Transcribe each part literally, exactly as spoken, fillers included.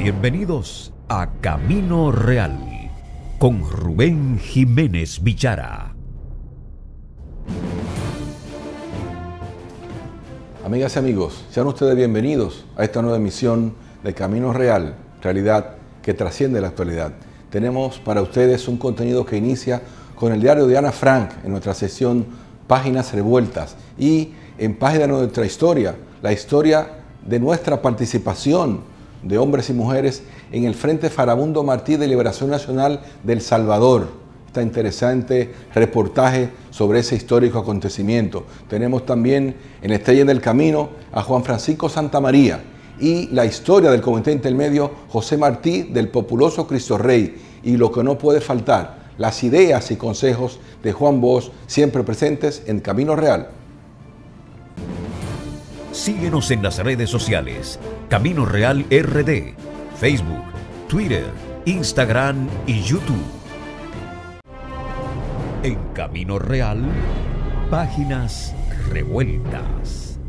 Bienvenidos a Camino Real con Rubén Jiménez Villara. Amigas y amigos, sean ustedes bienvenidos a esta nueva emisión de Camino Real, realidad que trasciende la actualidad. Tenemos para ustedes un contenido que inicia con el diario de Ana Frank en nuestra sección Páginas Revueltas y en Página de nuestra historia, la historia de nuestra participación de hombres y mujeres en el Frente Farabundo Martí de Liberación Nacional de El Salvador. Este interesante reportaje sobre ese histórico acontecimiento. Tenemos también en Estrella del Camino a Juan Francisco Santamaría y la historia del Comité Intermedio José Martí del populoso Cristo Rey, y lo que no puede faltar, las ideas y consejos de Juan Bosch, siempre presentes en Camino Real. Síguenos en las redes sociales, Camino Real R D, Facebook, Twitter, Instagram y YouTube. En Camino Real, Páginas Revueltas.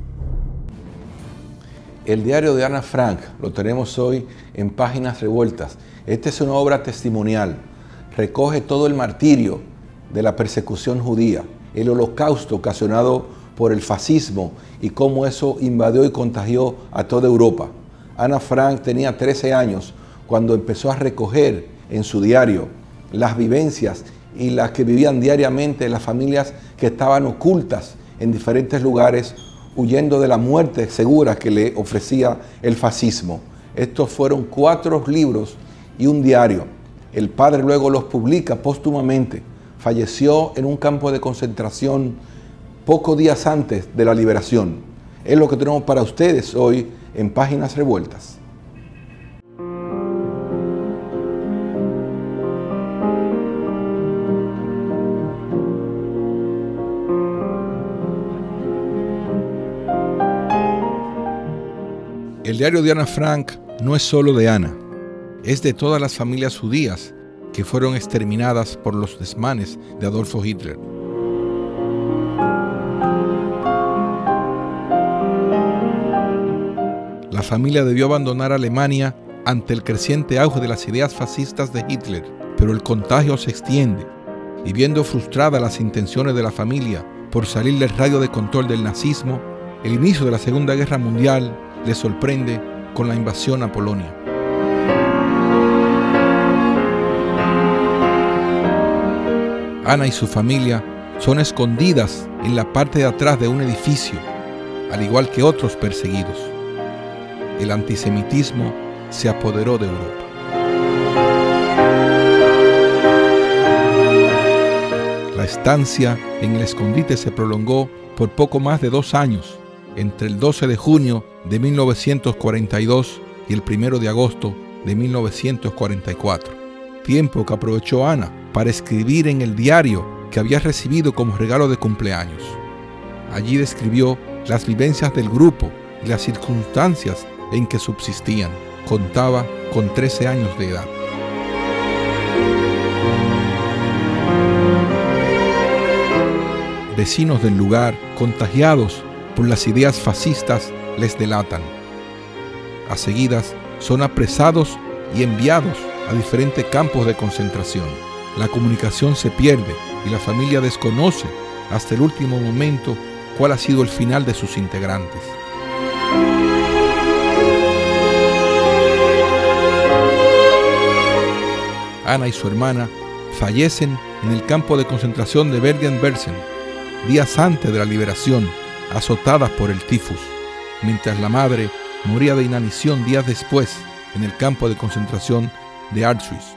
El diario de Ana Frank lo tenemos hoy en Páginas Revueltas. Esta es una obra testimonial. Recoge todo el martirio de la persecución judía, el holocausto ocasionado por el fascismo y cómo eso invadió y contagió a toda Europa. Ana Frank tenía trece años cuando empezó a recoger en su diario las vivencias y las que vivían diariamente las familias que estaban ocultas en diferentes lugares, huyendo de la muerte segura que le ofrecía el fascismo. Estos fueron cuatro libros y un diario. El padre luego los publica póstumamente. Falleció en un campo de concentración pocos días antes de la liberación. Es lo que tenemos para ustedes hoy en Páginas Revueltas. El diario de Ana Frank no es solo de Ana, es de todas las familias judías que fueron exterminadas por los desmanes de Adolfo Hitler. La familia debió abandonar Alemania ante el creciente auge de las ideas fascistas de Hitler, pero el contagio se extiende y, viendo frustradas las intenciones de la familia por salir del radio de control del nazismo, el inicio de la Segunda Guerra Mundial les sorprende con la invasión a Polonia. Ana y su familia son escondidas en la parte de atrás de un edificio, al igual que otros perseguidos. El antisemitismo se apoderó de Europa. La estancia en el escondite se prolongó por poco más de dos años, entre el doce de junio de mil novecientos cuarenta y dos y el primero de agosto de mil novecientos cuarenta y cuatro, tiempo que aprovechó Ana para escribir en el diario que había recibido como regalo de cumpleaños. Allí describió las vivencias del grupo y las circunstancias en que subsistían. Contaba con trece años de edad. Vecinos del lugar, contagiados por las ideas fascistas, les delatan. A seguidas, son apresados y enviados a diferentes campos de concentración. La comunicación se pierde y la familia desconoce hasta el último momento cuál ha sido el final de sus integrantes. Ana y su hermana fallecen en el campo de concentración de Bergen-Belsen, días antes de la liberación, azotadas por el tifus, mientras la madre moría de inanición días después en el campo de concentración de Auschwitz.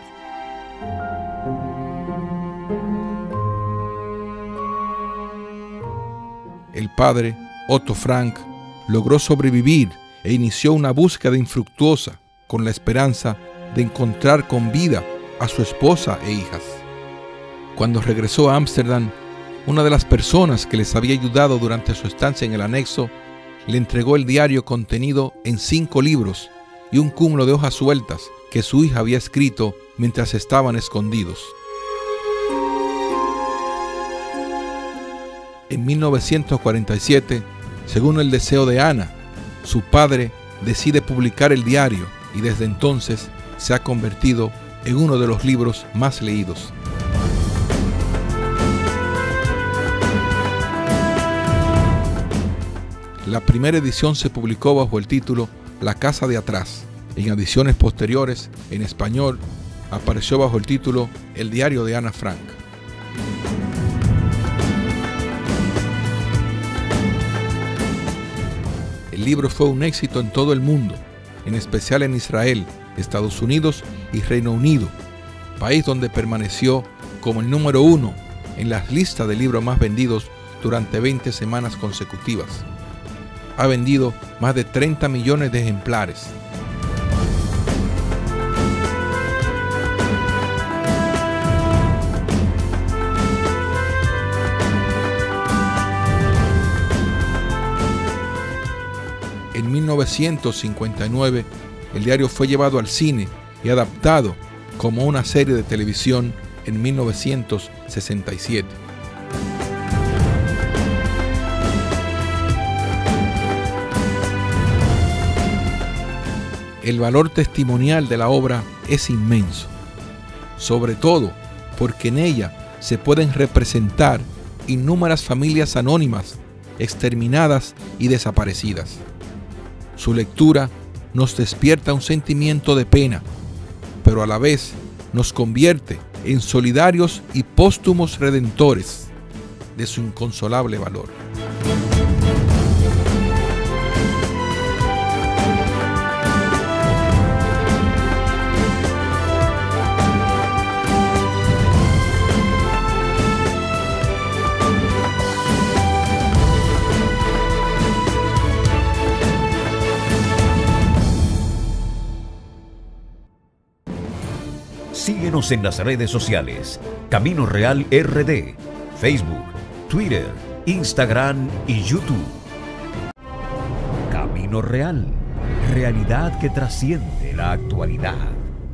El padre, Otto Frank, logró sobrevivir e inició una búsqueda infructuosa con la esperanza de encontrar con vida a su esposa e hijas. Cuando regresó a Ámsterdam, una de las personas que les había ayudado durante su estancia en el anexo le entregó el diario contenido en cinco libros y un cúmulo de hojas sueltas que su hija había escrito mientras estaban escondidos. En mil novecientos cuarenta y siete, según el deseo de Ana, su padre decide publicar el diario y desde entonces se ha convertido en uno de los libros más leídos. La primera edición se publicó bajo el título La casa de atrás. En ediciones posteriores, en español, apareció bajo el título El diario de Ana Frank. El libro fue un éxito en todo el mundo, en especial en Israel, Estados Unidos y Reino Unido, país donde permaneció como el número uno en las listas de libros más vendidos durante veinte semanas consecutivas. Ha vendido más de treinta millones de ejemplares. En mil novecientos cincuenta y nueve, el diario fue llevado al cine y adaptado como una serie de televisión en mil novecientos sesenta y siete. El valor testimonial de la obra es inmenso, sobre todo porque en ella se pueden representar innumerables familias anónimas, exterminadas y desaparecidas. Su lectura nos despierta un sentimiento de pena, pero a la vez nos convierte en solidarios y póstumos redentores de su inconsolable valor. Síguenos en las redes sociales, Camino Real R D, Facebook, Twitter, Instagram y YouTube. Camino Real, realidad que trasciende la actualidad.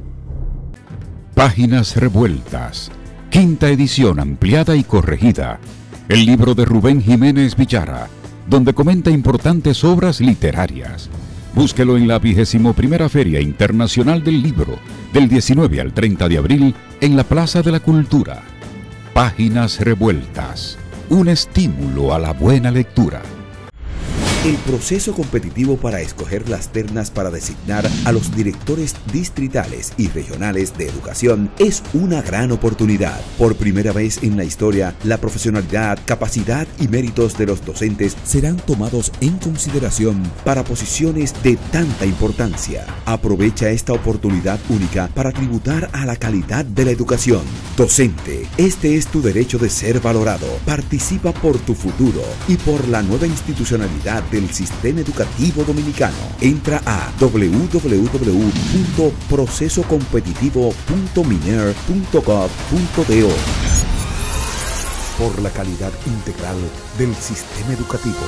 Páginas Revueltas, quinta edición ampliada y corregida. El libro de Rubén Jiménez Villara, donde comenta importantes obras literarias. Búsquelo en la vigésimo primera Feria Internacional del Libro, del diecinueve al treinta de abril, en la Plaza de la Cultura. Páginas Revueltas, un estímulo a la buena lectura. El proceso competitivo para escoger las ternas para designar a los directores distritales y regionales de educación es una gran oportunidad. Por primera vez en la historia, la profesionalidad, capacidad y méritos de los docentes serán tomados en consideración para posiciones de tanta importancia. Aprovecha esta oportunidad única para tributar a la calidad de la educación. Docente, este es tu derecho de ser valorado. Participa por tu futuro y por la nueva institucionalidad del sistema educativo dominicano. Entra a doble u doble u doble u punto proceso competitivo punto miner punto gov punto do. Por la calidad integral del sistema educativo.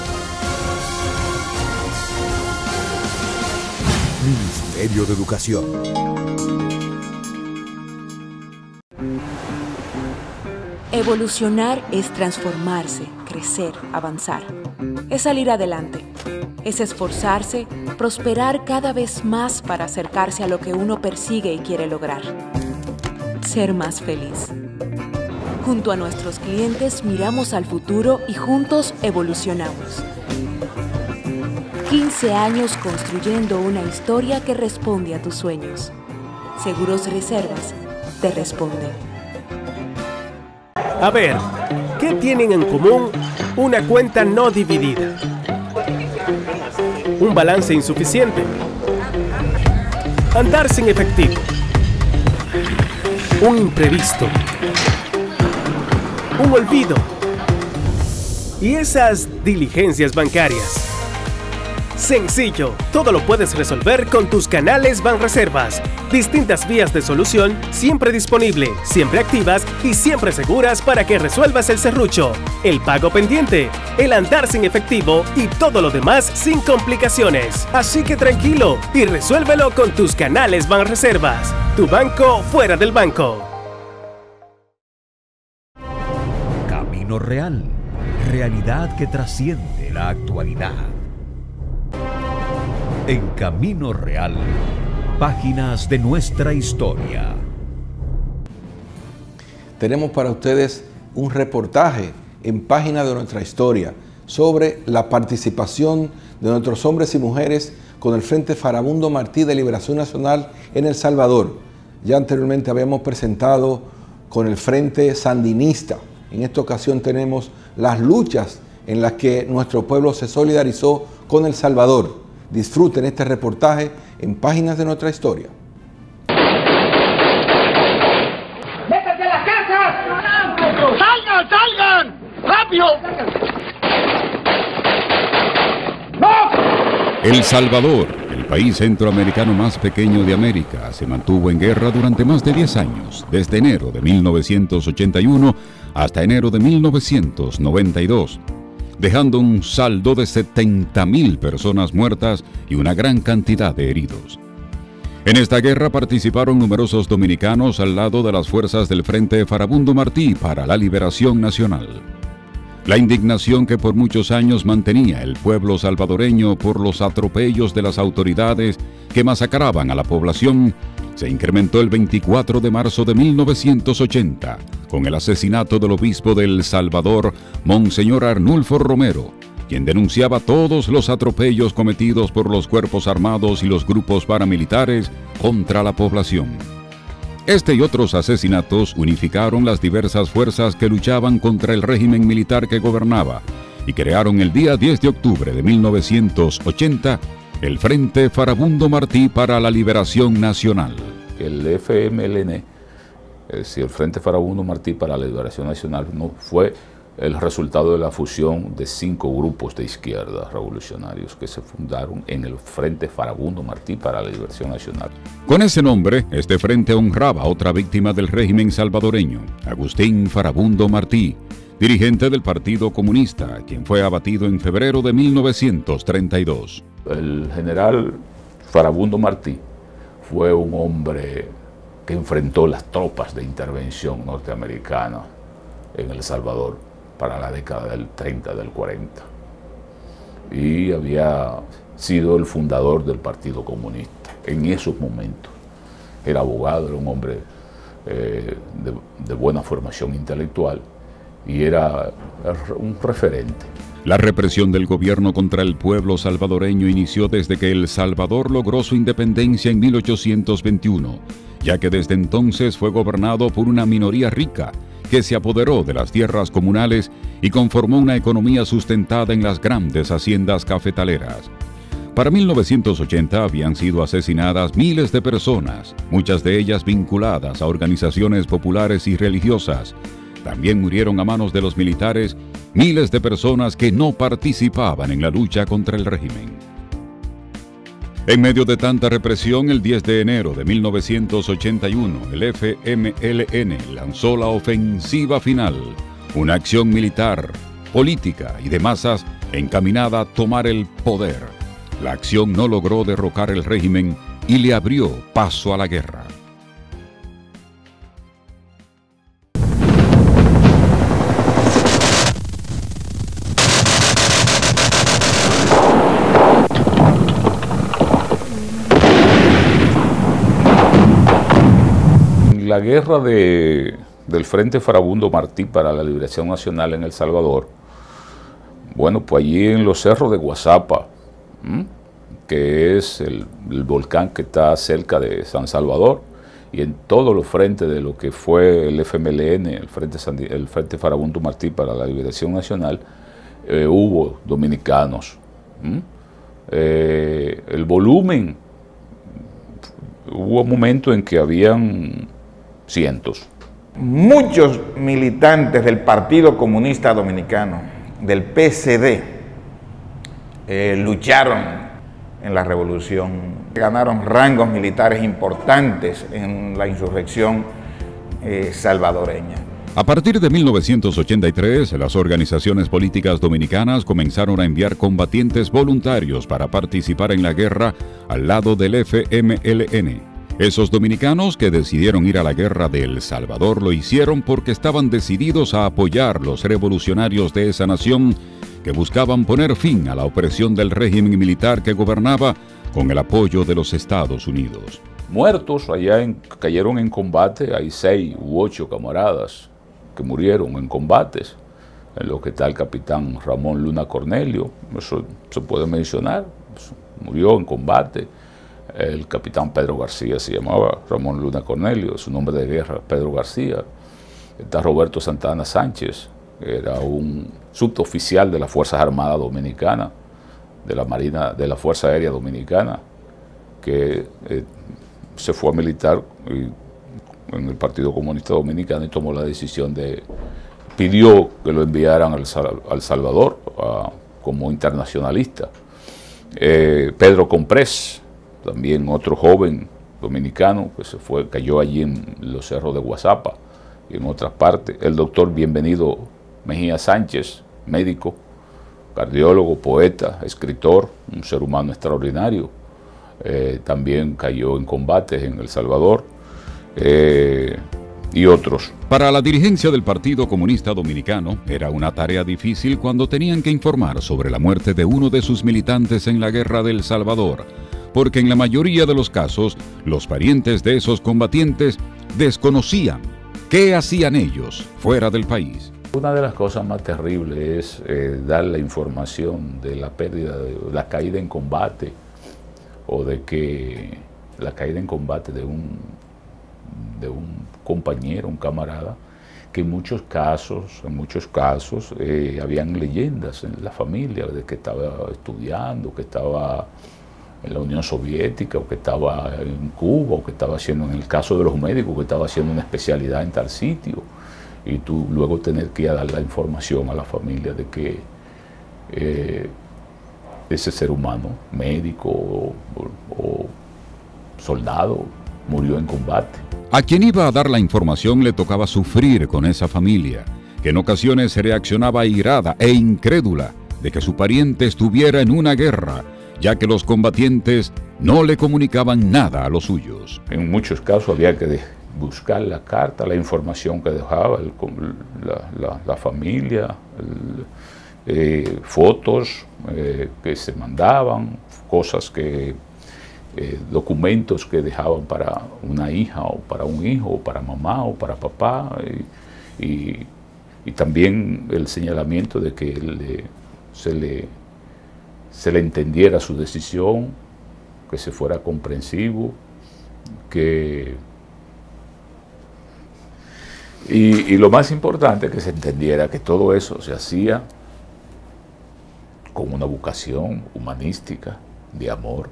Ministerio de Educación. Evolucionar es transformarse, crecer, avanzar. Es salir adelante. Es esforzarse, prosperar cada vez más para acercarse a lo que uno persigue y quiere lograr. Ser más feliz. Junto a nuestros clientes miramos al futuro y juntos evolucionamos. quince años construyendo una historia que responde a tus sueños. Seguros Reservas te responde. A ver, ¿qué tienen en común una cuenta no dividida? Un balance insuficiente. Andar sin efectivo. Un imprevisto. Un olvido. Y esas diligencias bancarias. Sencillo, todo lo puedes resolver con tus canales Banreservas. Distintas vías de solución, siempre disponible, siempre activas y siempre seguras para que resuelvas el serrucho, el pago pendiente, el andar sin efectivo y todo lo demás sin complicaciones. Así que tranquilo y resuélvelo con tus canales Banreservas. Tu banco fuera del banco. Camino Real, realidad que trasciende la actualidad. En Camino Real, Páginas de nuestra historia. Tenemos para ustedes un reportaje en Páginas de nuestra historia sobre la participación de nuestros hombres y mujeres con el Frente Farabundo Martí de Liberación Nacional en El Salvador. Ya anteriormente habíamos presentado con el Frente Sandinista. En esta ocasión tenemos las luchas en las que nuestro pueblo se solidarizó con El Salvador. Disfruten este reportaje en Páginas de nuestra historia. ¡Métanse a las casas! ¡Salgan, salgan! ¡Rápido! ¡No! El Salvador, el país centroamericano más pequeño de América, se mantuvo en guerra durante más de diez años, desde enero de mil novecientos ochenta y uno hasta enero de mil novecientos noventa y dos, dejando un saldo de setenta mil personas muertas y una gran cantidad de heridos. En esta guerra participaron numerosos dominicanos al lado de las fuerzas del Frente Farabundo Martí para la Liberación Nacional. La indignación que por muchos años mantenía el pueblo salvadoreño por los atropellos de las autoridades que masacraban a la población se incrementó el veinticuatro de marzo de mil novecientos ochenta con el asesinato del obispo de El Salvador, Monseñor Arnulfo Romero, quien denunciaba todos los atropellos cometidos por los cuerpos armados y los grupos paramilitares contra la población. Este y otros asesinatos unificaron las diversas fuerzas que luchaban contra el régimen militar que gobernaba y crearon el día diez de octubre de mil novecientos ochenta el Frente Farabundo Martí para la Liberación Nacional. El F M L N, es decir, el Frente Farabundo Martí para la Liberación Nacional, no fue el resultado de la fusión de cinco grupos de izquierda revolucionarios que se fundaron en el Frente Farabundo Martí para la Liberación Nacional. Con ese nombre, este frente honraba a otra víctima del régimen salvadoreño, Agustín Farabundo Martí, dirigente del Partido Comunista, quien fue abatido en febrero de mil novecientos treinta y dos. El general Farabundo Martí fue un hombre que enfrentó las tropas de intervención norteamericanas en El Salvador para la década del treinta, del cuarenta. Y había sido el fundador del Partido Comunista en esos momentos. Era abogado, era un hombre eh, de, de buena formación intelectual y era un referente. La represión del gobierno contra el pueblo salvadoreño inició desde que El Salvador logró su independencia en mil ochocientos veintiuno, ya que desde entonces fue gobernado por una minoría rica que se apoderó de las tierras comunales y conformó una economía sustentada en las grandes haciendas cafetaleras. Para mil novecientos ochenta habían sido asesinadas miles de personas, muchas de ellas vinculadas a organizaciones populares y religiosas. También murieron a manos de los militares miles de personas que no participaban en la lucha contra el régimen. En medio de tanta represión, el diez de enero de mil novecientos ochenta y uno, el F M L N lanzó la ofensiva final, una acción militar, política y de masas encaminada a tomar el poder. La acción no logró derrocar el régimen y le abrió paso a la guerra. La guerra de, del Frente Farabundo Martí para la Liberación Nacional en El Salvador, bueno, pues allí en los cerros de Guazapa, ¿m? que es el, el volcán que está cerca de San Salvador, y en todos los frentes de lo que fue el F M L N, el Frente, el Frente Farabundo Martí para la Liberación Nacional, eh, hubo dominicanos. Eh, el volumen, hubo momentos en que habían cientos. Muchos militantes del Partido Comunista Dominicano, del P C D, eh, lucharon en la revolución, ganaron rangos militares importantes en la insurrección eh, salvadoreña. A partir de mil novecientos ochenta y tres, las organizaciones políticas dominicanas comenzaron a enviar combatientes voluntarios para participar en la guerra al lado del F M L N. Esos dominicanos que decidieron ir a la guerra de El Salvador lo hicieron porque estaban decididos a apoyar los revolucionarios de esa nación que buscaban poner fin a la opresión del régimen militar que gobernaba con el apoyo de los Estados Unidos. Muertos, allá en, cayeron en combate, hay seis u ocho camaradas que murieron en combates, en lo que está el capitán Ramón Luna Cornelio, eso se puede mencionar, murió en combate. El capitán Pedro García se llamaba Ramón Luna Cornelio, su nombre de guerra, Pedro García. Está Roberto Santana Sánchez, que era un suboficial de las Fuerzas Armadas Dominicanas, de la Marina, de la Fuerza Aérea Dominicana, que eh, se fue a militar y, en el Partido Comunista Dominicano, y tomó la decisión de, pidió que lo enviaran al, al Salvador a, como internacionalista. Eh, Pedro Comprés, también otro joven dominicano que se fue, cayó allí en los cerros de Guazapa y en otras partes. El doctor Bienvenido Mejía Sánchez, médico, cardiólogo, poeta, escritor, un ser humano extraordinario, eh, también cayó en combates en El Salvador, eh, y otros. Para la dirigencia del Partido Comunista Dominicano era una tarea difícil cuando tenían que informar sobre la muerte de uno de sus militantes en la Guerra del Salvador, porque en la mayoría de los casos los parientes de esos combatientes desconocían qué hacían ellos fuera del país. Una de las cosas más terribles es eh, dar la información de la pérdida, de la caída en combate, o de que la caída en combate de un, de un compañero, un camarada, que en muchos casos, en muchos casos, eh, habían leyendas en la familia de que estaba estudiando, que estaba en la Unión Soviética, o que estaba en Cuba, o que estaba haciendo, en el caso de los médicos, que estaba haciendo una especialidad en tal sitio, y tú luego tener que ir a dar la información a la familia de que eh, ese ser humano, médico o, o soldado, murió en combate. A quien iba a dar la información le tocaba sufrir con esa familia, que en ocasiones reaccionaba irada e incrédula de que su pariente estuviera en una guerra, ya que los combatientes no le comunicaban nada a los suyos. En muchos casos había que buscar la carta, la información que dejaba el, la, la, la familia, el, eh, fotos eh, que se mandaban, cosas que, eh, documentos que dejaban para una hija o para un hijo, o para mamá o para papá, y, y, y también el señalamiento de que le, se le se le entendiera su decisión, que se fuera comprensivo, que y, y lo más importante, que se entendiera que todo eso se hacía con una vocación humanística, de amor.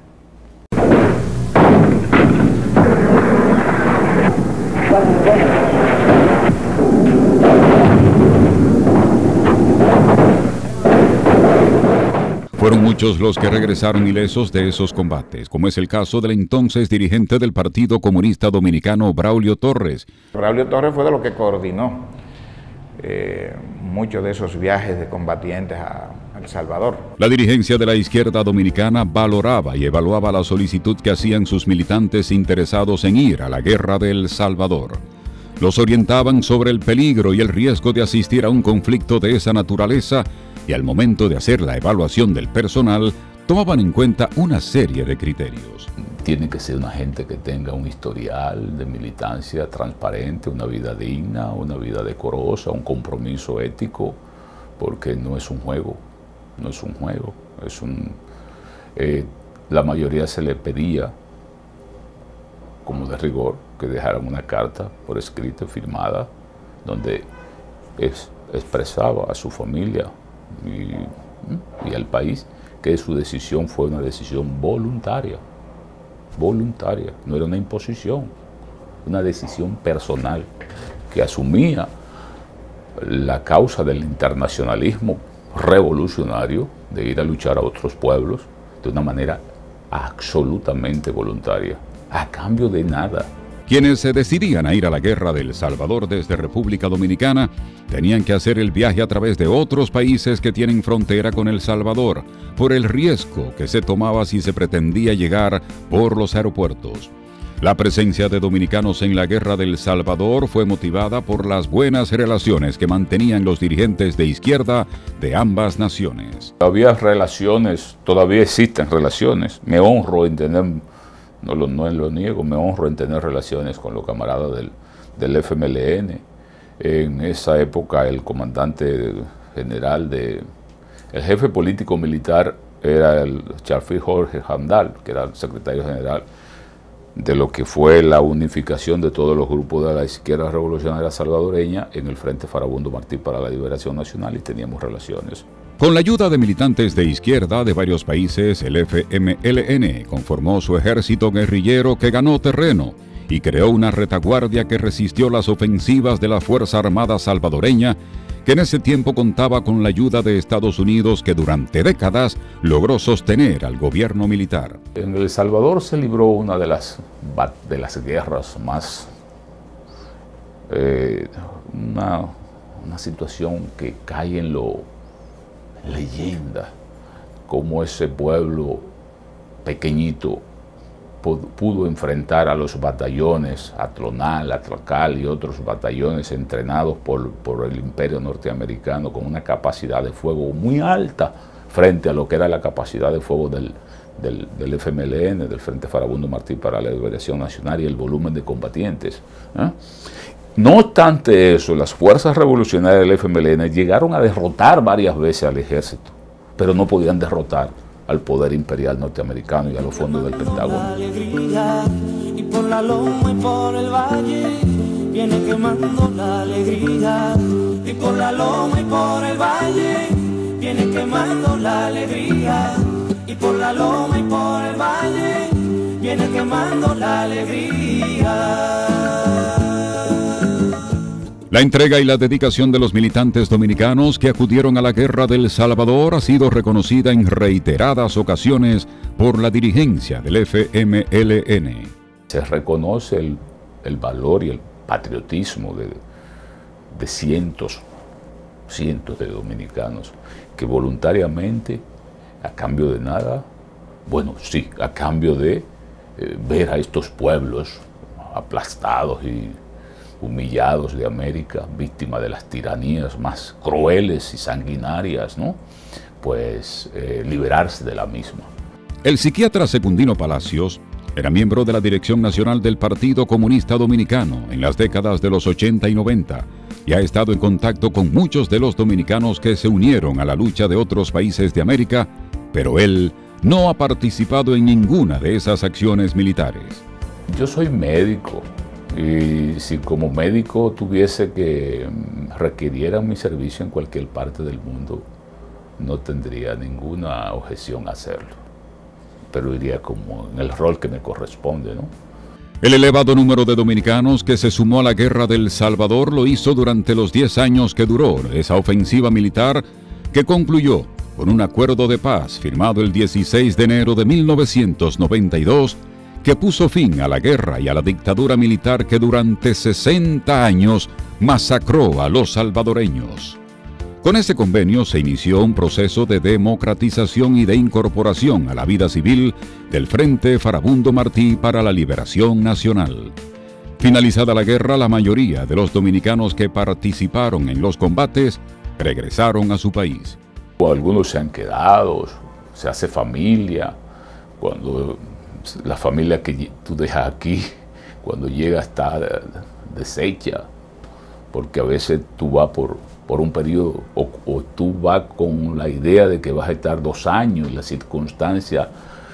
Fueron muchos los que regresaron ilesos de esos combates, como es el caso del entonces dirigente del Partido Comunista Dominicano, Braulio Torres. Braulio Torres fue de lo que coordinó eh, muchos de esos viajes de combatientes a, a El Salvador. La dirigencia de la izquierda dominicana valoraba y evaluaba la solicitud que hacían sus militantes interesados en ir a la guerra de El Salvador. Los orientaban sobre el peligro y el riesgo de asistir a un conflicto de esa naturaleza, y al momento de hacer la evaluación del personal, tomaban en cuenta una serie de criterios. Tiene que ser una gente que tenga un historial de militancia transparente, una vida digna, una vida decorosa, un compromiso ético, porque no es un juego, no es un juego, es un... Eh, la mayoría se le pedía, como de rigor, que dejaran una carta por escrito, firmada, donde es, expresaba a su familia y, y al país que su decisión fue una decisión voluntaria, voluntaria, no era una imposición, una decisión personal que asumía la causa del internacionalismo revolucionario de ir a luchar a otros pueblos de una manera absolutamente voluntaria, a cambio de nada. Quienes se decidían a ir a la guerra de El Salvador desde República Dominicana tenían que hacer el viaje a través de otros países que tienen frontera con El Salvador, por el riesgo que se tomaba si se pretendía llegar por los aeropuertos. La presencia de dominicanos en la Guerra del Salvador fue motivada por las buenas relaciones que mantenían los dirigentes de izquierda de ambas naciones. Había relaciones, todavía existen relaciones. Me honro en tener, no lo, no lo niego, me honro en tener relaciones con los camaradas del, del F M L N. En esa época el comandante general, de, el jefe político militar era el Charles Jorge Hamdal, que era el secretario general de lo que fue la unificación de todos los grupos de la izquierda revolucionaria salvadoreña en el Frente Farabundo Martí para la Liberación Nacional, y teníamos relaciones. Con la ayuda de militantes de izquierda de varios países, el F M L N conformó su ejército guerrillero que ganó terreno y creó una retaguardia que resistió las ofensivas de la Fuerza Armada salvadoreña, que en ese tiempo contaba con la ayuda de Estados Unidos, que durante décadas logró sostener al gobierno militar. En El Salvador se libró una de las, de las guerras más, eh, una, una situación que cae en lo leyenda, como ese pueblo pequeñito pudo enfrentar a los batallones Atlonal, Atlacal y otros batallones entrenados por, por el imperio norteamericano con una capacidad de fuego muy alta frente a lo que era la capacidad de fuego del, del, del F M L N, del Frente Farabundo Martí para la Liberación Nacional, y el volumen de combatientes. ¿eh? No obstante eso, las fuerzas revolucionarias del F M L N llegaron a derrotar varias veces al ejército, pero no podían derrotar al poder imperial norteamericano y a los fondos del Pentágono. Y por la loma y por el valle viene quemando la alegría. Y por la loma y por el valle viene quemando la alegría. Y por la loma y por el valle viene quemando la alegría. La entrega y la dedicación de los militantes dominicanos que acudieron a la Guerra del Salvador ha sido reconocida en reiteradas ocasiones por la dirigencia del F M L N. Se reconoce el, el valor y el patriotismo de, de cientos, cientos de dominicanos que voluntariamente, a cambio de nada, bueno, sí, a cambio de eh, ver a estos pueblos aplastados y humillados de América, víctimas de las tiranías más crueles y sanguinarias, ¿no? Pues eh, liberarse de la misma. El psiquiatra Secundino Palacios era miembro de la Dirección Nacional del Partido Comunista Dominicano en las décadas de los ochenta y noventa y ha estado en contacto con muchos de los dominicanos que se unieron a la lucha de otros países de América, pero él no ha participado en ninguna de esas acciones militares. Yo soy médico. Y si como médico tuviese que requirieran mi servicio en cualquier parte del mundo, no tendría ninguna objeción a hacerlo. Pero iría como en el rol que me corresponde, ¿no? El elevado número de dominicanos que se sumó a la Guerra del Salvador lo hizo durante los diez años que duró esa ofensiva militar, que concluyó con un acuerdo de paz firmado el dieciséis de enero de mil novecientos noventa y dos, que puso fin a la guerra y a la dictadura militar que durante sesenta años masacró a los salvadoreños. Con ese convenio se inició un proceso de democratización y de incorporación a la vida civil del Frente Farabundo Martí para la Liberación Nacional. Finalizada la guerra, la mayoría de los dominicanos que participaron en los combates regresaron a su país. Algunos se han quedado, se hace familia. Cuando la familia que tú dejas aquí, cuando llega está deshecha, porque a veces tú vas por, por un periodo, o, o tú vas con la idea de que vas a estar dos años y las circunstancias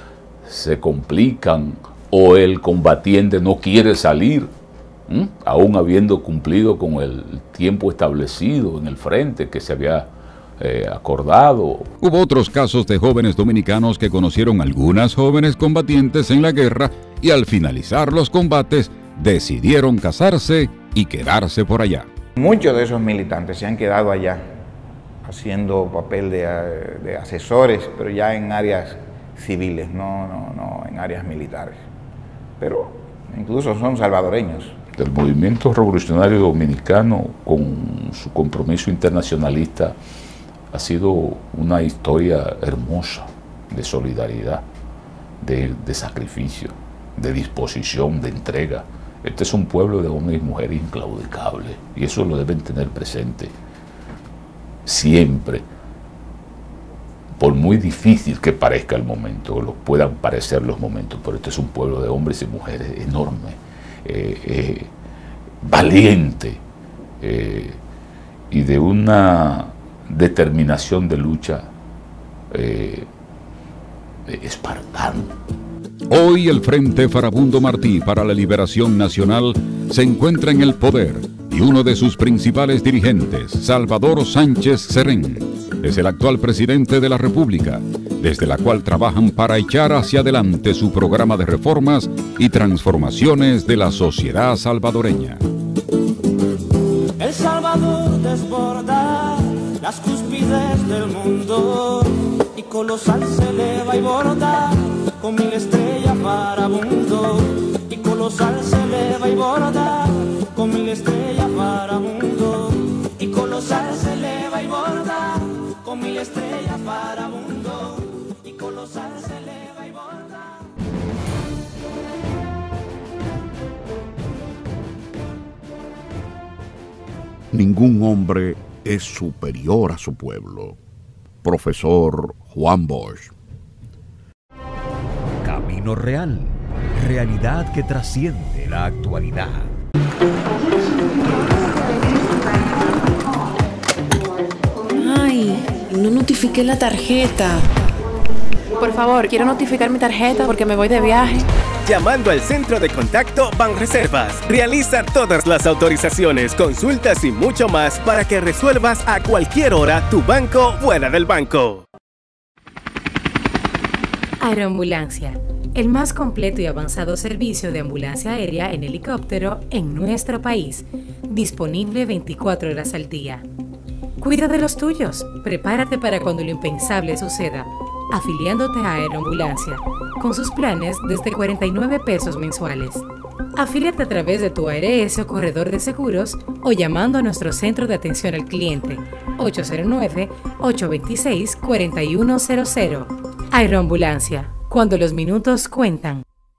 se complican, o el combatiente no quiere salir, ¿m? aún habiendo cumplido con el tiempo establecido en el frente que se había Eh, acordado. Hubo otros casos de jóvenes dominicanos que conocieron algunas jóvenes combatientes en la guerra y al finalizar los combates decidieron casarse y quedarse por allá. Muchos de esos militantes se han quedado allá haciendo papel de, de asesores, pero ya en áreas civiles, no, no, no en áreas militares. Pero incluso son salvadoreños. El movimiento revolucionario dominicano, con su compromiso internacionalista, ha sido una historia hermosa de solidaridad, de, de sacrificio. de disposición, de entrega. Este es un pueblo de hombres y mujeres inclaudicables, y eso lo deben tener presente siempre. Por muy difícil que parezca el momento, o lo puedan parecer los momentos, pero este es un pueblo de hombres y mujeres enorme, eh, eh, valiente, eh, y de una determinación de lucha eh, espartana. Hoy el Frente Farabundo Martí para la Liberación Nacional se encuentra en el poder y uno de sus principales dirigentes, Salvador Sánchez Serén, es el actual presidente de la República, desde la cual trabajan para echar hacia adelante su programa de reformas y transformaciones de la sociedad salvadoreña. El Salvador desborda las cúspides del mundo y colosal se eleva y borda con mil estrellas vagabundo, y colosal se eleva y borda con mil estrellas vagabundo, y colosal se eleva y borda con mil estrellas vagabundo, y colosal se eleva y borda. Ningún hombre es superior a su pueblo. Profesor Juan Bosch. Camino Real, realidad que trasciende la actualidad. Ay, no notifiqué la tarjeta. Por favor, quiero notificar mi tarjeta porque me voy de viaje. Llamando al centro de contacto Banreservas. Realiza todas las autorizaciones, consultas y mucho más para que resuelvas a cualquier hora tu banco fuera del banco. Aeroambulancia, el más completo y avanzado servicio de ambulancia aérea en helicóptero en nuestro país, disponible veinticuatro horas al día. Cuida de los tuyos, prepárate para cuando lo impensable suceda, afiliándote a Aeroambulancia, con sus planes desde cuarenta y nueve pesos mensuales. Afíliate a través de tu A R S o corredor de seguros o llamando a nuestro centro de atención al cliente ocho cero nueve, ocho dos seis, cuatro uno cero cero. Aeroambulancia, cuando los minutos cuentan.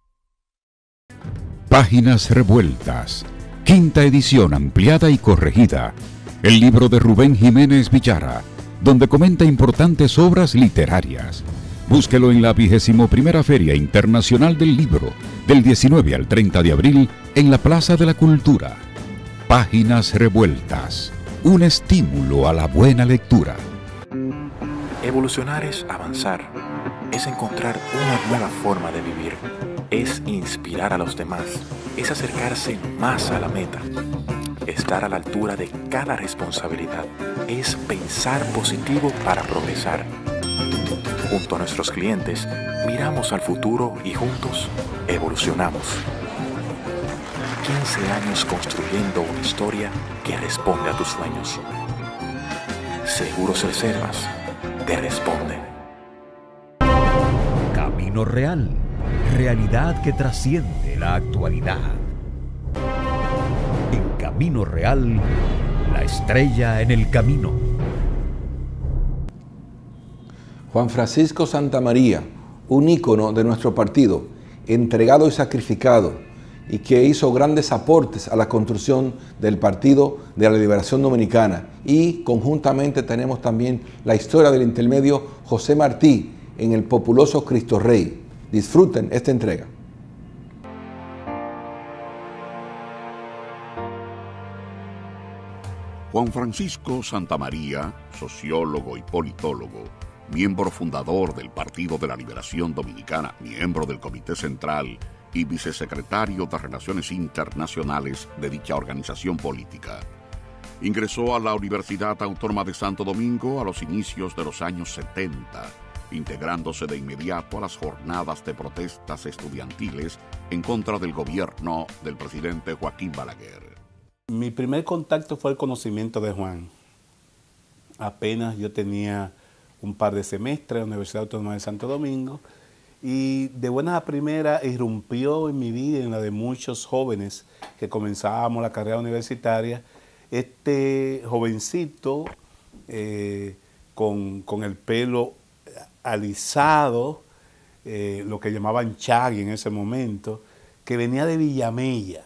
Páginas Revueltas, quinta edición ampliada y corregida. El libro de Rubén Jiménez Villara, donde comenta importantes obras literarias. Búsquelo en la vigésimo primera Feria Internacional del Libro, del diecinueve al treinta de abril, en la Plaza de la Cultura. Páginas Revueltas, un estímulo a la buena lectura. Evolucionar es avanzar, es encontrar una nueva forma de vivir, es inspirar a los demás, es acercarse más a la meta, estar a la altura de cada responsabilidad, es pensar positivo para progresar. Junto a nuestros clientes, miramos al futuro y juntos evolucionamos. quince años construyendo una historia que responde a tus sueños. Seguros Reservas te responde. Camino Real, realidad que trasciende la actualidad. En Camino Real, la estrella en el camino. Juan Francisco Santamaría, un ícono de nuestro partido, entregado y sacrificado, y que hizo grandes aportes a la construcción del Partido de la Liberación Dominicana. Y conjuntamente tenemos también la historia del intermedio José Martí en el populoso Cristo Rey. Disfruten esta entrega. Juan Francisco Santamaría, sociólogo y politólogo, miembro fundador del Partido de la Liberación Dominicana, miembro del Comité Central y vicesecretario de Relaciones Internacionales de dicha organización política. Ingresó a la Universidad Autónoma de Santo Domingo a los inicios de los años setenta, integrándose de inmediato a las jornadas de protestas estudiantiles en contra del gobierno del presidente Joaquín Balaguer. Mi primer contacto fue el conocimiento de Juan. Apenas yo tenía un par de semestres en la Universidad Autónoma de Santo Domingo, y de buena a primera irrumpió en mi vida y en la de muchos jóvenes que comenzábamos la carrera universitaria. Este jovencito eh, con, con el pelo alisado, eh, lo que llamaban chagui en ese momento, que venía de Villamella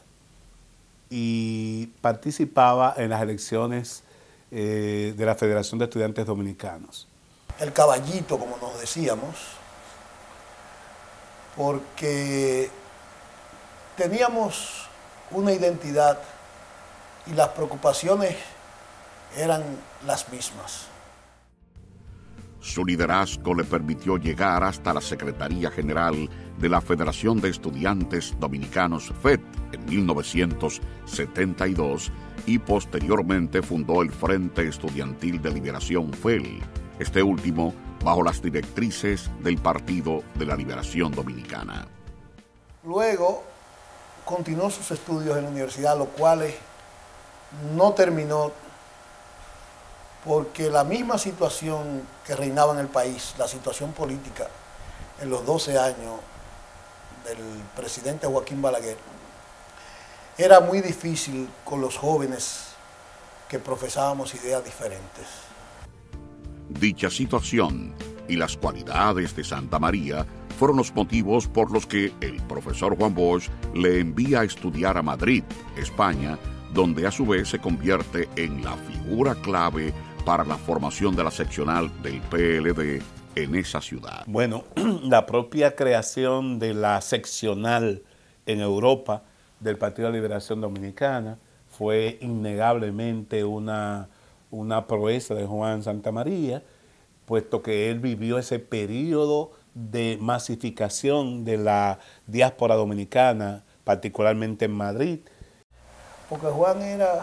y participaba en las elecciones eh, de la Federación de Estudiantes Dominicanos. El caballito, como nos decíamos, porque teníamos una identidad y las preocupaciones eran las mismas. Su liderazgo le permitió llegar hasta la Secretaría General de la Federación de Estudiantes Dominicanos F E D en mil novecientos setenta y dos y posteriormente fundó el Frente Estudiantil de Liberación F E L, este último bajo las directrices del Partido de la Liberación Dominicana. Luego continuó sus estudios en la universidad, los cuales no terminó porque la misma situación que reinaba en el país, la situación política en los doce años del presidente Joaquín Balaguer, era muy difícil con los jóvenes que profesábamos ideas diferentes. Dicha situación y las cualidades de Santa María fueron los motivos por los que el profesor Juan Bosch le envía a estudiar a Madrid, España, donde a su vez se convierte en la figura clave para la formación de la seccional del P L D en esa ciudad. Bueno, la propia creación de la seccional en Europa del Partido de la Liberación Dominicana fue innegablemente una, una proeza de Juan Santamaría, puesto que él vivió ese periodo de masificación de la diáspora dominicana, particularmente en Madrid. Porque Juan era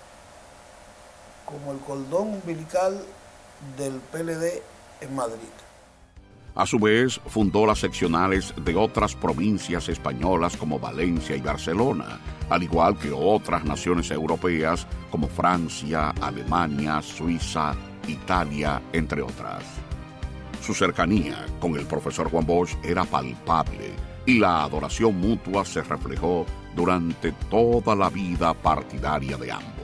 como el cordón umbilical del P L D en Madrid. A su vez, fundó las seccionales de otras provincias españolas como Valencia y Barcelona, al igual que otras naciones europeas como Francia, Alemania, Suiza, Italia, entre otras. Su cercanía con el profesor Juan Bosch era palpable y la adoración mutua se reflejó durante toda la vida partidaria de ambos.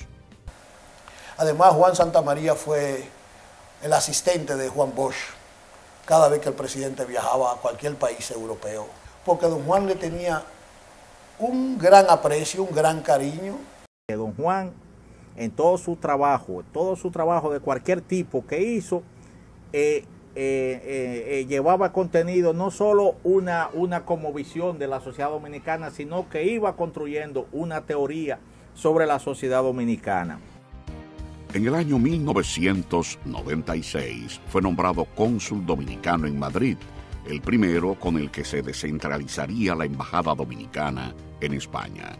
Además, Juan Santamaría fue el asistente de Juan Bosch cada vez que el presidente viajaba a cualquier país europeo, porque don Juan le tenía un gran aprecio, un gran cariño. Don Juan, en todo su trabajo, todo su trabajo de cualquier tipo que hizo, eh, eh, eh, eh, llevaba contenido no solo una, una como visión de la sociedad dominicana, sino que iba construyendo una teoría sobre la sociedad dominicana. En el año mil novecientos noventa y seis fue nombrado cónsul dominicano en Madrid, el primero con el que se descentralizaría la embajada dominicana en España.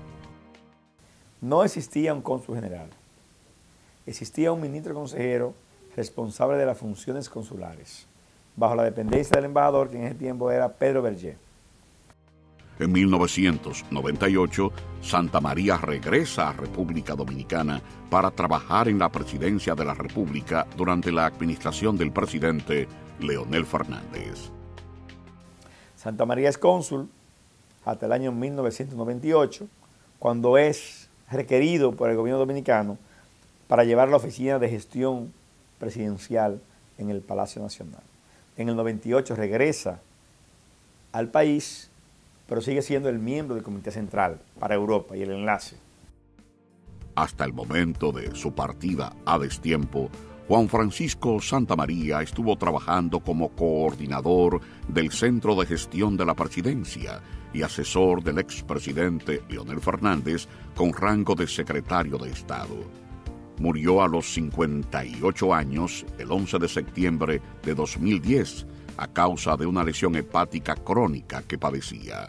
No existía un cónsul general, existía un ministro consejero responsable de las funciones consulares, bajo la dependencia del embajador, que en ese tiempo era Pedro Berger. En mil novecientos noventa y ocho, Santamaría regresa a República Dominicana para trabajar en la presidencia de la República durante la administración del presidente Leonel Fernández. Santamaría es cónsul hasta el año mil novecientos noventa y ocho, cuando es requerido por el gobierno dominicano para llevar la oficina de gestión presidencial en el Palacio Nacional. En el noventa y ocho regresa al país, pero sigue siendo el miembro del Comité Central para Europa y el enlace. Hasta el momento de su partida a destiempo, Juan Francisco Santamaría estuvo trabajando como coordinador del Centro de Gestión de la Presidencia y asesor del expresidente Leonel Fernández con rango de secretario de Estado. Murió a los cincuenta y ocho años el once de septiembre de dos mil diez a causa de una lesión hepática crónica que padecía.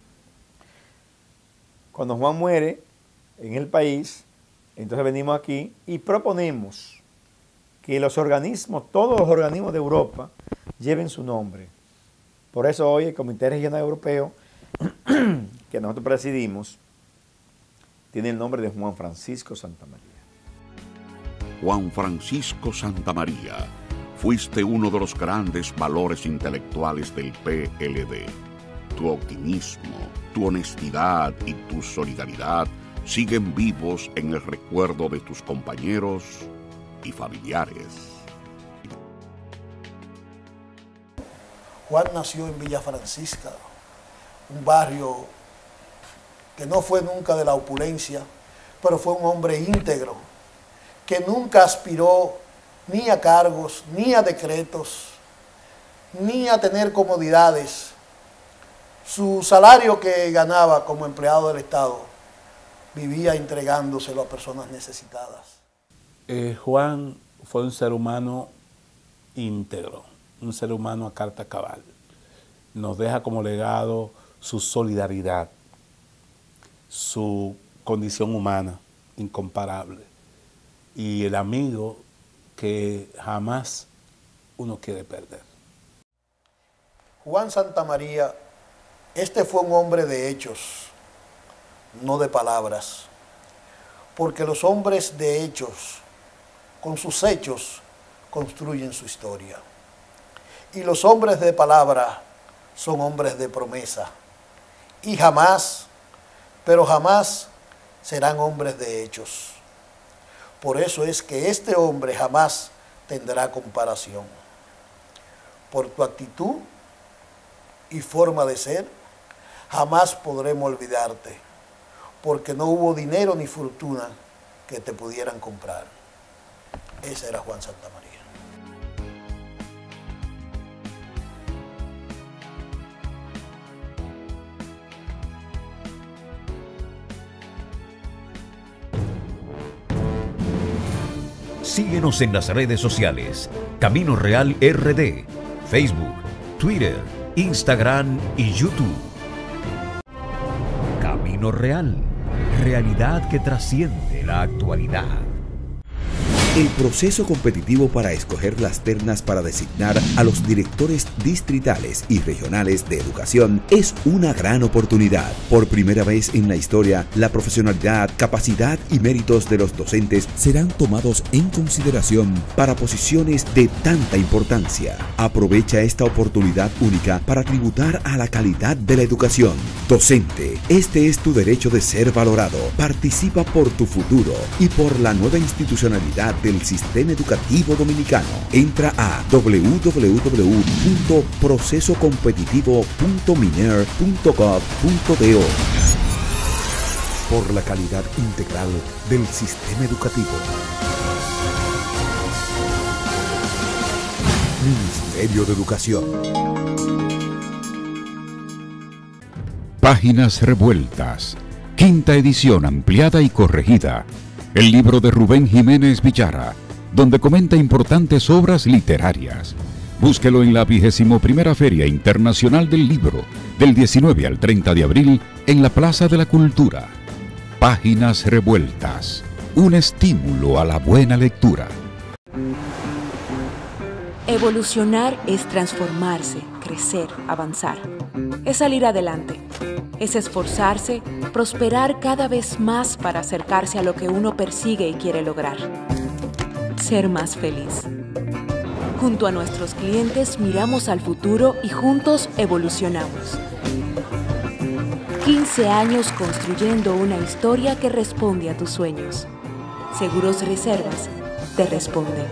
Cuando Juan muere en el país, entonces venimos aquí y proponemos que los organismos, todos los organismos de Europa, lleven su nombre. Por eso hoy el Comité Regional Europeo, que nosotros presidimos, tiene el nombre de Juan Francisco Santamaría. Juan Francisco Santamaría, fuiste uno de los grandes valores intelectuales del P L D. Tu optimismo, tu honestidad y tu solidaridad siguen vivos en el recuerdo de tus compañeros y familiares. Juan nació en Villa Francisca, un barrio que no fue nunca de la opulencia, pero fue un hombre íntegro, que nunca aspiró ni a cargos, ni a decretos, ni a tener comodidades. Su salario que ganaba como empleado del Estado vivía entregándoselo a personas necesitadas. Eh, Juan fue un ser humano íntegro, un ser humano a carta cabal. Nos deja como legado su solidaridad, su condición humana incomparable y el amigo que jamás uno quiere perder. Juan Santamaría, este fue un hombre de hechos, no de palabras, porque los hombres de hechos, con sus hechos, construyen su historia. Y los hombres de palabra son hombres de promesa. Y jamás, pero jamás serán hombres de hechos. Por eso es que este hombre jamás tendrá comparación. Por tu actitud y forma de ser, jamás podremos olvidarte, porque no hubo dinero ni fortuna que te pudieran comprar. Ese era Juan Santamaría. Síguenos en las redes sociales, Camino Real R D, Facebook, Twitter, Instagram y YouTube. Camino Real, realidad que trasciende la actualidad. El proceso competitivo para escoger las ternas para designar a los directores distritales y regionales de educación es una gran oportunidad. Por primera vez en la historia, la profesionalidad, capacidad y méritos de los docentes serán tomados en consideración para posiciones de tanta importancia. Aprovecha esta oportunidad única para tributar a la calidad de la educación. Docente, este es tu derecho de ser valorado. Participa por tu futuro y por la nueva institucionalidad del sistema educativo dominicano. Entra a doble u doble u doble u punto proceso competitivo punto miner punto gov punto do. Por la calidad integral del sistema educativo. Ministerio de Educación. Páginas Revueltas. Quinta edición ampliada y corregida. El libro de Rubén Jiménez Villara, donde comenta importantes obras literarias. Búsquelo en la vigésimo primera Feria Internacional del Libro, del diecinueve al treinta de abril, en la Plaza de la Cultura. Páginas Revueltas, un estímulo a la buena lectura. Evolucionar es transformarse, crecer, avanzar. Es salir adelante. Es esforzarse, prosperar cada vez más para acercarse a lo que uno persigue y quiere lograr. Ser más feliz. Junto a nuestros clientes miramos al futuro y juntos evolucionamos. quince años construyendo una historia que responde a tus sueños. Seguros Reservas te responde.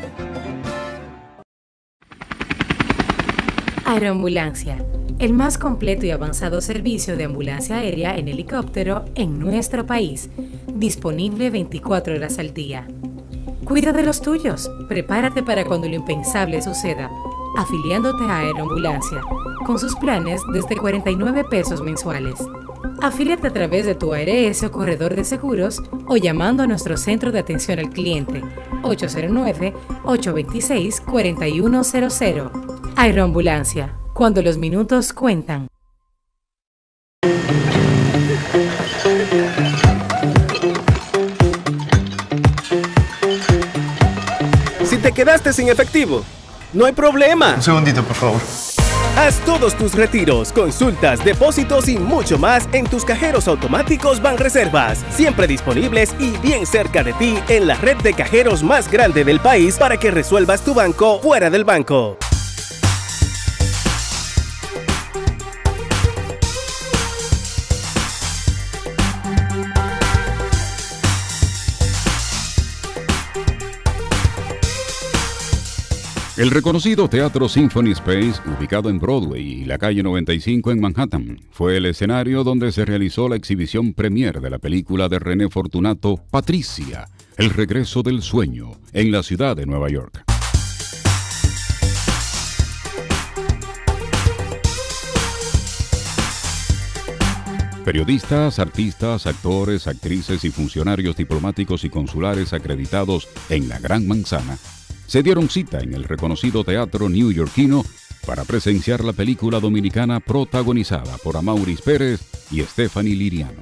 Aeroambulancia, el más completo y avanzado servicio de ambulancia aérea en helicóptero en nuestro país, disponible veinticuatro horas al día. Cuida de los tuyos, prepárate para cuando lo impensable suceda, afiliándote a Aeroambulancia, con sus planes desde cuarenta y nueve pesos mensuales. Afíliate a través de tu A R S o corredor de seguros o llamando a nuestro centro de atención al cliente ocho cero nueve, ocho dos seis, cuatro uno cero cero. Aeroambulancia, cuando los minutos cuentan. Si te quedaste sin efectivo, no hay problema. Un segundito, por favor. Haz todos tus retiros, consultas, depósitos y mucho más en tus cajeros automáticos Banreservas, siempre disponibles y bien cerca de ti en la red de cajeros más grande del país para que resuelvas tu banco fuera del banco. El reconocido Teatro Symphony Space, ubicado en Broadway y la calle noventa y cinco en Manhattan, fue el escenario donde se realizó la exhibición premier de la película de René Fortunato, Patricia, El regreso del sueño, en la ciudad de Nueva York. Periodistas, artistas, actores, actrices y funcionarios diplomáticos y consulares acreditados en la Gran Manzana se dieron cita en el reconocido teatro neoyorquino para presenciar la película dominicana protagonizada por Amaury Pérez y Stephanie Liriano.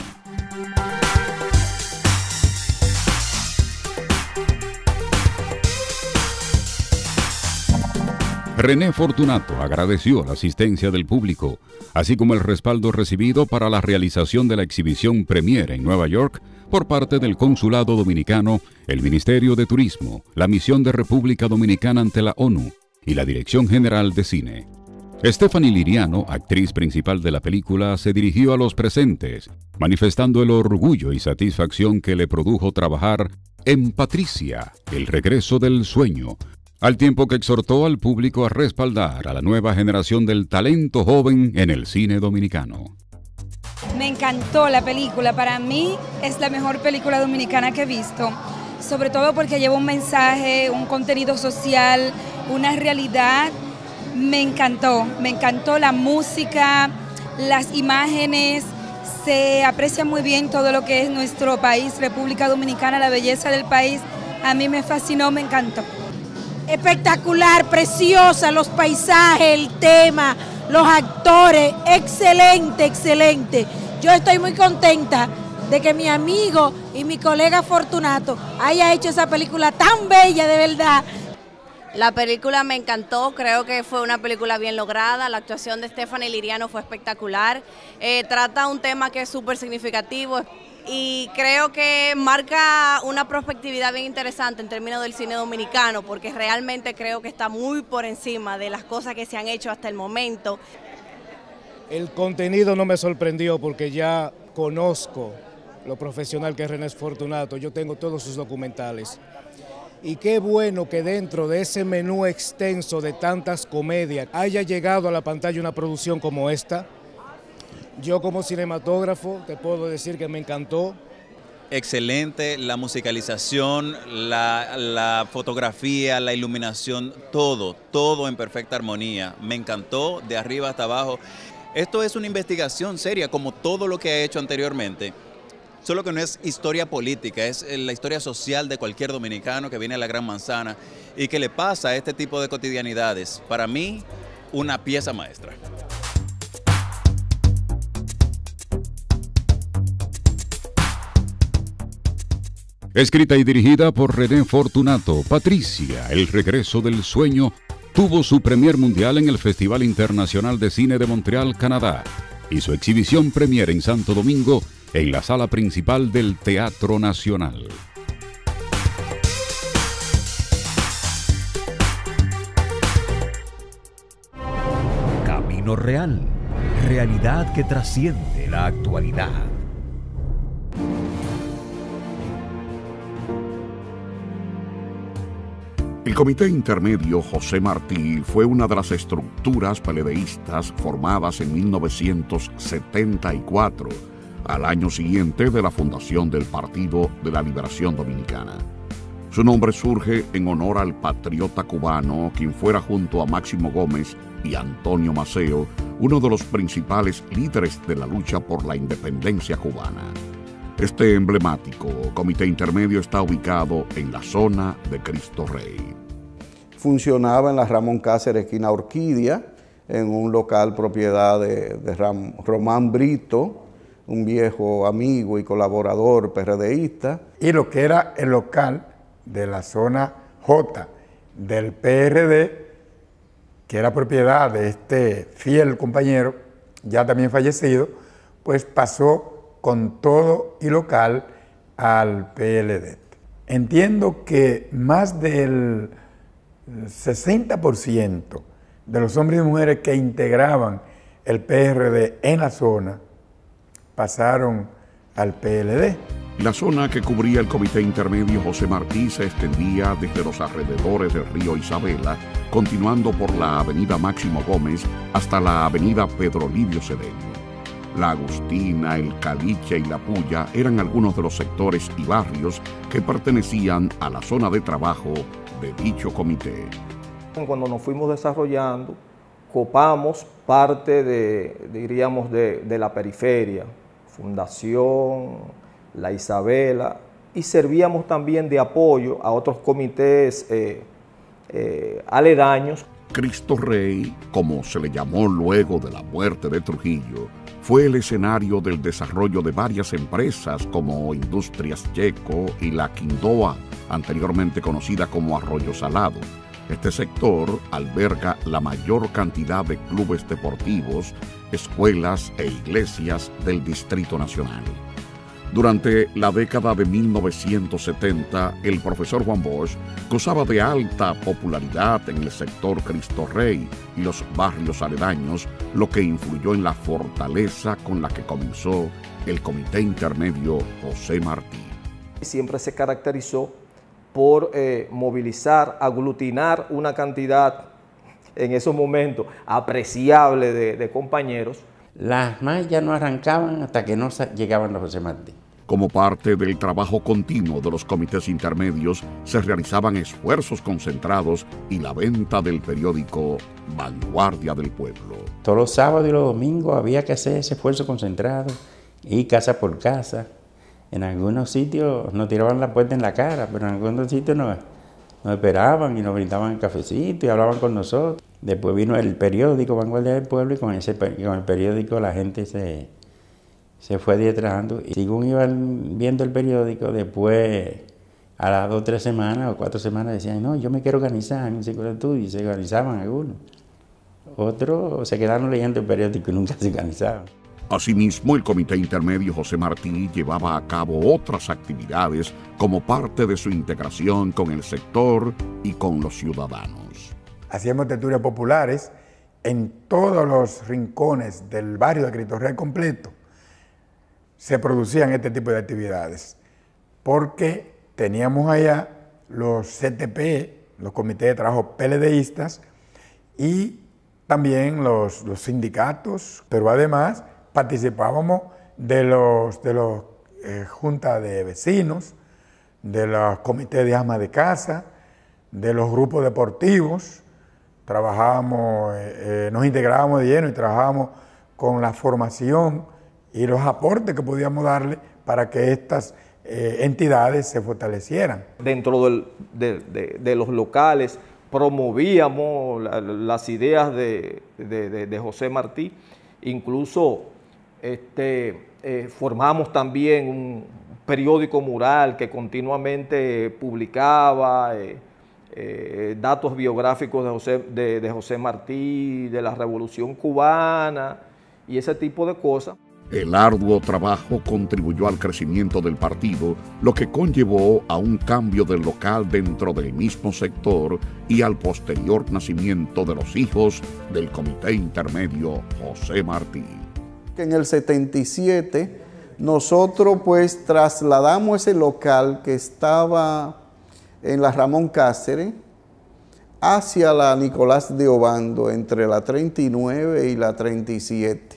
René Fortunato agradeció la asistencia del público, así como el respaldo recibido para la realización de la exhibición premier en Nueva York por parte del Consulado Dominicano, el Ministerio de Turismo, la Misión de República Dominicana ante la ONU y la Dirección General de Cine. Stephanie Liriano, actriz principal de la película, se dirigió a los presentes, manifestando el orgullo y satisfacción que le produjo trabajar en Patricia, El regreso del sueño, al tiempo que exhortó al público a respaldar a la nueva generación del talento joven en el cine dominicano. Me encantó la película, para mí es la mejor película dominicana que he visto, sobre todo porque lleva un mensaje, un contenido social, una realidad. Me encantó, me encantó la música, las imágenes, se aprecia muy bien todo lo que es nuestro país, República Dominicana, la belleza del país. A mí me fascinó, me encantó. Espectacular, preciosa, los paisajes, el tema, los actores, excelente, excelente. Yo estoy muy contenta de que mi amigo y mi colega Fortunato haya hecho esa película tan bella, de verdad. La película me encantó, creo que fue una película bien lograda, la actuación de Stephanie Liriano fue espectacular, eh, trata un tema que es súper significativo y creo que marca una prospectividad bien interesante en términos del cine dominicano, porque realmente creo que está muy por encima de las cosas que se han hecho hasta el momento. El contenido no me sorprendió porque ya conozco lo profesional que es René Fortunato, yo tengo todos sus documentales. Y qué bueno que dentro de ese menú extenso de tantas comedias haya llegado a la pantalla una producción como esta. Yo como cinematógrafo te puedo decir que me encantó. Excelente, la musicalización, la, la fotografía, la iluminación, todo, todo en perfecta armonía. Me encantó de arriba hasta abajo. Esto es una investigación seria como todo lo que ha hecho anteriormente. Solo que no es historia política, es la historia social de cualquier dominicano que viene a la Gran Manzana y que le pasa a este tipo de cotidianidades. Para mí, una pieza maestra. Escrita y dirigida por René Fortunato, Patricia, El regreso del sueño, tuvo su premier mundial en el Festival Internacional de Cine de Montreal, Canadá, y su exhibición premier en Santo Domingo, en la sala principal del Teatro Nacional. Camino Real, realidad que trasciende la actualidad. El Comité Intermedio José Martí fue una de las estructuras peledeístas formadas en mil novecientos setenta y cuatro, al año siguiente de la fundación del Partido de la Liberación Dominicana. Su nombre surge en honor al patriota cubano, quien fuera junto a Máximo Gómez y Antonio Maceo, uno de los principales líderes de la lucha por la independencia cubana. Este emblemático Comité Intermedio está ubicado en la zona de Cristo Rey. Funcionaba en la Ramón Cáceres, esquina Orquídea, en un local propiedad de, de Ram, Román Brito, un viejo amigo y colaborador PRDista. Y lo que era el local de la zona J del P R D, que era propiedad de este fiel compañero, ya también fallecido, pues pasó con todo y local al P L D. Entiendo que más del sesenta por ciento de los hombres y mujeres que integraban el P R D en la zona pasaron al P L D. La zona que cubría el Comité Intermedio José Martí se extendía desde los alrededores del río Isabela, continuando por la avenida Máximo Gómez hasta la avenida Pedro Livio Cedeño. La Agustina, el Caliche y la Puya eran algunos de los sectores y barrios que pertenecían a la zona de trabajo de dicho comité. Cuando nos fuimos desarrollando, copamos parte de, diríamos, de, de la periferia, Fundación, la Isabela, y servíamos también de apoyo a otros comités eh, eh, aledaños. Cristo Rey, como se le llamó luego de la muerte de Trujillo, fue el escenario del desarrollo de varias empresas como Industrias Checo y La Quindoa, anteriormente conocida como Arroyo Salado. Este sector alberga la mayor cantidad de clubes deportivos, escuelas e iglesias del Distrito Nacional. Durante la década de mil novecientos setenta, el profesor Juan Bosch gozaba de alta popularidad en el sector Cristo Rey y los barrios aledaños, lo que influyó en la fortaleza con la que comenzó el Comité Intermedio José Martí. Siempre se caracterizó por eh, movilizar, aglutinar una cantidad en esos momentos apreciable de, de compañeros. Las mallas no arrancaban hasta que no llegaban los José Martí. Como parte del trabajo continuo de los comités intermedios, se realizaban esfuerzos concentrados y la venta del periódico Vanguardia del Pueblo. Todos los sábados y los domingos había que hacer ese esfuerzo concentrado, ir casa por casa. En algunos sitios nos tiraban la puerta en la cara, pero en algunos sitios nos, nos esperaban y nos brindaban el cafecito y hablaban con nosotros. Después vino el periódico Vanguardia del Pueblo y con, ese, con el periódico la gente se, se fue adiestrando. Y según iban viendo el periódico, después a las dos o tres semanas o cuatro semanas decían, no, yo me quiero organizar en un círculo de estudio, y se organizaban algunos. Otros se quedaron leyendo el periódico y nunca se organizaban. Asimismo, el Comité Intermedio José Martí llevaba a cabo otras actividades como parte de su integración con el sector y con los ciudadanos. Hacíamos tertulias populares en todos los rincones del barrio de Cristo Rey completo. Se producían este tipo de actividades porque teníamos allá los C T P, los comités de trabajo PLDistas y también los, los sindicatos, pero además participábamos de los, de los eh, juntas de vecinos, de los comités de amas de casa, de los grupos deportivos. Trabajábamos, eh, eh, nos integrábamos de lleno y trabajábamos con la formación y los aportes que podíamos darle para que estas eh, entidades se fortalecieran. Dentro del, de, de, de los locales promovíamos la, las ideas de, de, de, de José Martí, incluso este, eh, formamos también un periódico mural que continuamente publicaba eh, eh, datos biográficos de José, de, de José Martí, de la Revolución Cubana y ese tipo de cosas. El arduo trabajo contribuyó al crecimiento del partido, lo que conllevó a un cambio del local dentro del mismo sector y al posterior nacimiento de los hijos del Comité Intermedio José Martí. En el setenta y siete nosotros pues trasladamos ese local que estaba en la Ramón Cáceres hacia la Nicolás de Obando, entre la treinta y nueve y la treinta y siete.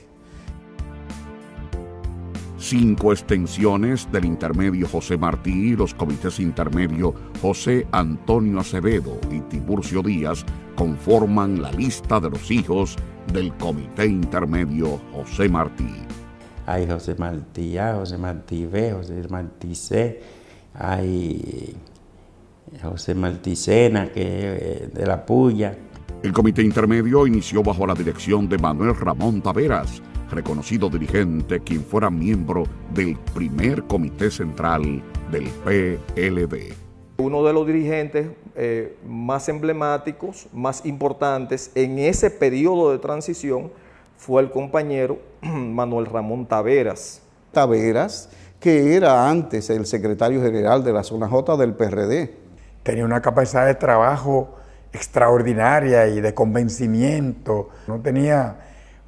Cinco extensiones del Intermedio José Martí y los comités intermedio José Antonio Acevedo y Tiburcio Díaz conforman la lista de los hijos del Comité Intermedio José Martí. Hay José Martí A, José Martí B, José Martí C, hay José Martí Sena, que es de la Puya. El Comité Intermedio inició bajo la dirección de Manuel Ramón Taveras, reconocido dirigente quien fuera miembro del primer Comité Central del P L D. Uno de los dirigentes eh, más emblemáticos, más importantes en ese periodo de transición fue el compañero Manuel Ramón Taveras. Taveras, que era antes el secretario general de la zona J del P R D. Tenía una capacidad de trabajo extraordinaria y de convencimiento. No tenía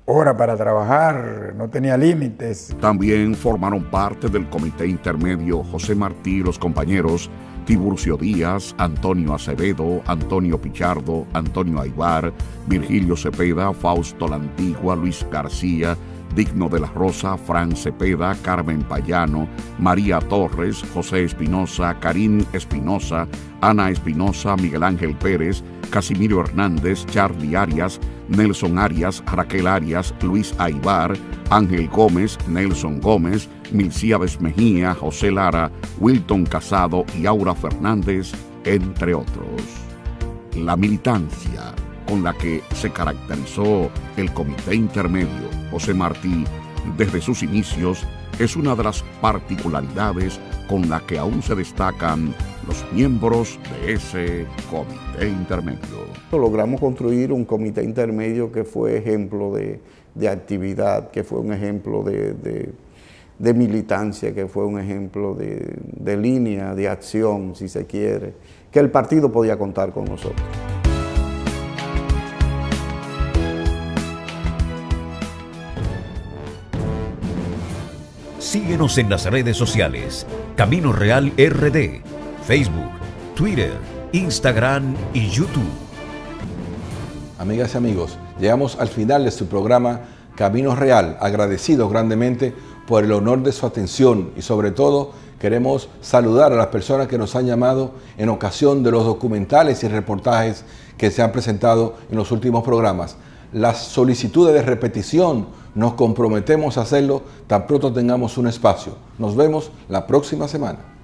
hora para trabajar, no tenía límites. También formaron parte del comité intermedio José Martí y los compañeros Tiburcio Díaz, Antonio Acevedo, Antonio Pichardo, Antonio Aybar, Virgilio Cepeda, Fausto La Antigua, Luis García, Digno de la Rosa, Fran Cepeda, Carmen Payano, María Torres, José Espinosa, Karim Espinosa, Ana Espinosa, Miguel Ángel Pérez, Casimiro Hernández, Charlie Arias, Nelson Arias, Raquel Arias, Luis Aybar, Ángel Gómez, Nelson Gómez, Milciades Mejía, José Lara, Wilton Casado y Aura Fernández, entre otros. La militancia con la que se caracterizó el Comité Intermedio José Martí desde sus inicios es una de las particularidades con la que aún se destacan los miembros de ese Comité Intermedio. Logramos construir un comité intermedio que fue ejemplo de, de actividad, que fue un ejemplo de, de, de militancia, que fue un ejemplo de, de línea, de acción, si se quiere, que el partido podía contar con nosotros. Síguenos en las redes sociales, Camino Real R D, Facebook, Twitter, Instagram y YouTube. Amigas y amigos, llegamos al final de su programa Camino Real, agradecidos grandemente por el honor de su atención y sobre todo queremos saludar a las personas que nos han llamado en ocasión de los documentales y reportajes que se han presentado en los últimos programas. Las solicitudes de repetición nos comprometemos a hacerlo tan pronto tengamos un espacio. Nos vemos la próxima semana.